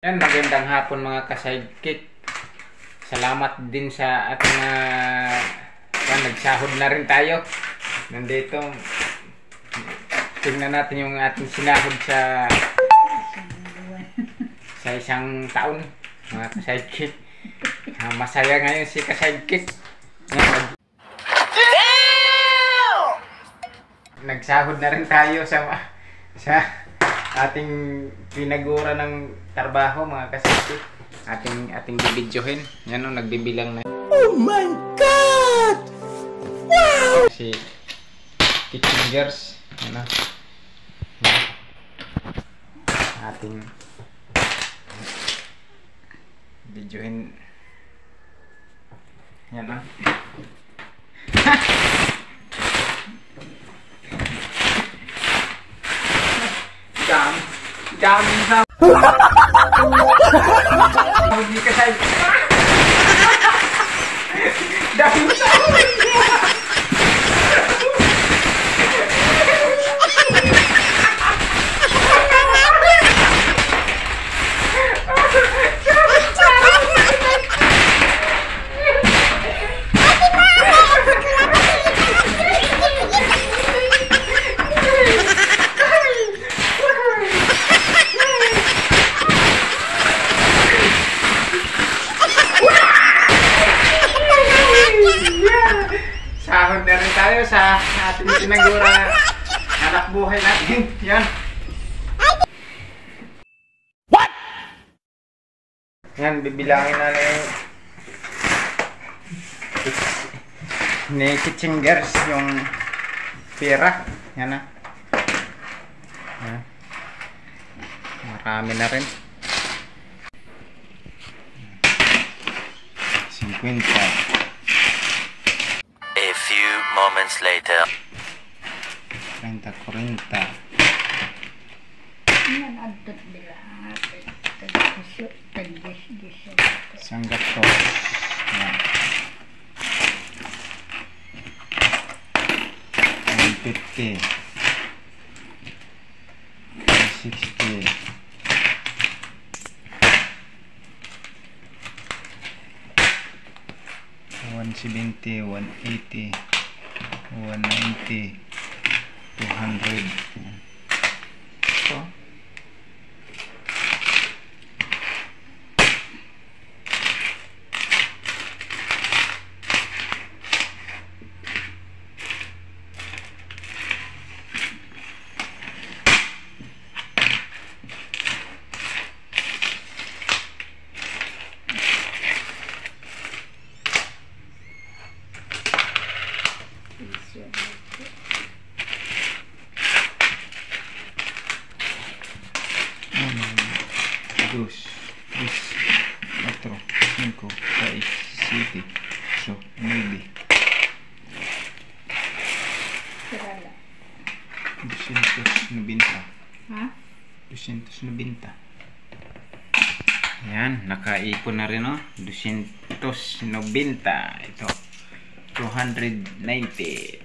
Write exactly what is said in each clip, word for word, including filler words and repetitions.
Yan, magandang hapon mga ka-sidekick. Salamat din sa ating uh, yan, nagsahod na rin tayo. Nandito, tingnan natin yung ating sinahod sa sa isang taon mga ka-sidekick. Uh, masaya ngayon si ka-sidekick. Yan, nagsahod na rin tayo sa sa ating pinagura ng trabaho mga ka-sidekick. Ating ating bibidyohin. Yan o, nagbibilang na. Oh my God! Wow! Si Kitchen Girls. Ano? Yan. Ating bidyohin. Yan o. Dam, dam, dam. Hindi ka sa'yo. Dam, dam. Sahod na rin tayo sa ating pinagura anak buhay natin. Yan. What? Yan, bibilangin na na yung ni Kitchen Girls yung pera. Yan na. Yan. Marami na rin. fifty. A few moments later. thirty, forty. Isang gatos. Yan. one fifty. one sixty. one seventy, one eighty, one ninety, two hundred. So, dos, tres, cuatro, cinco, seis, siete, ocho, nueve. doscientos noventa. Ha? doscientos noventa. Yan, nakaipon na rin o. doscientos noventa. Ito. two hundred ninety.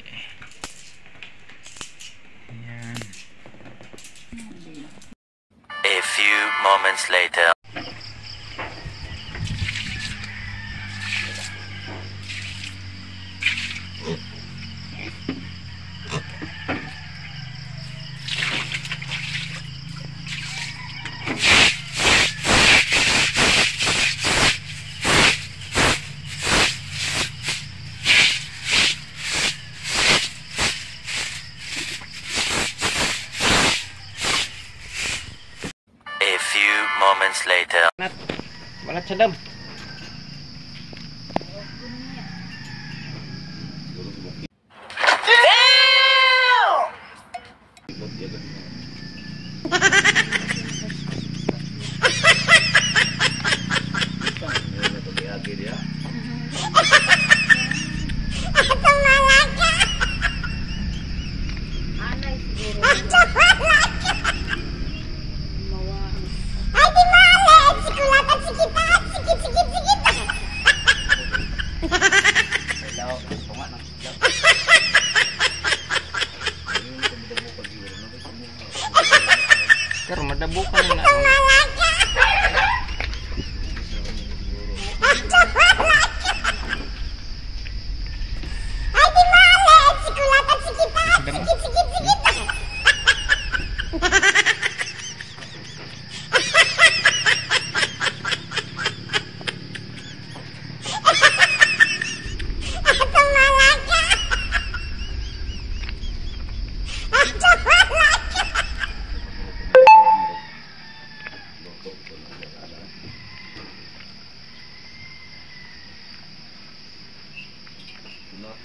Yan. A few moments later. A few moments later. Nat, balat sa dam. Ay, di mali! Sikulatan si kita! Sikit-sikit!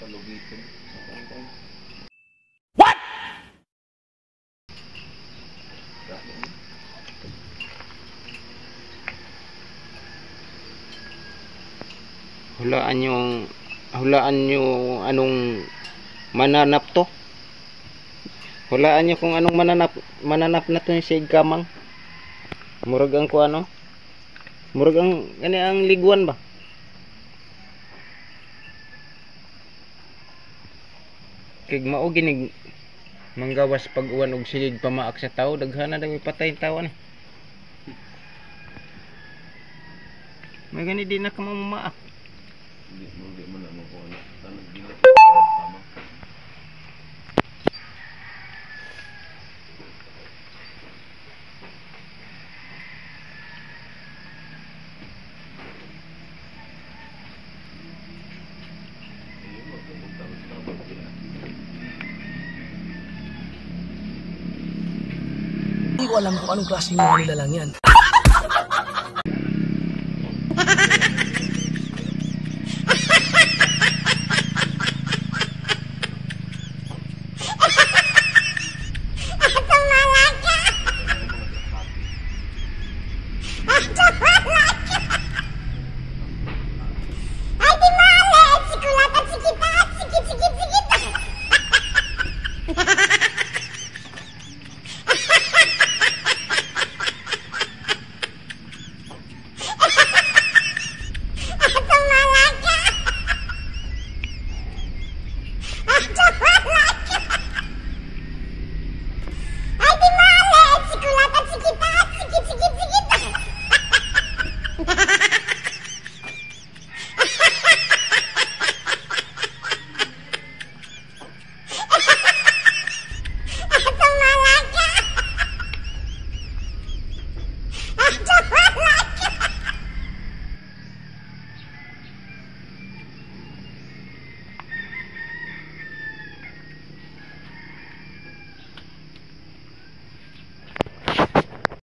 Hulaan yung hulaan nyo anong mananap to. Hulaan nyo kung anong mananap mananap na to yung si Kamang. Murag ang ko ano? Murag ang gani ang liguan ba? Kig mao ginig manggawas pag uwan og silid pamaak sa tao, daghana daw ipatay tawo ni. May gani di na ka mamaak. Hindi ko alam kung anong klaseng mga nilalang yan.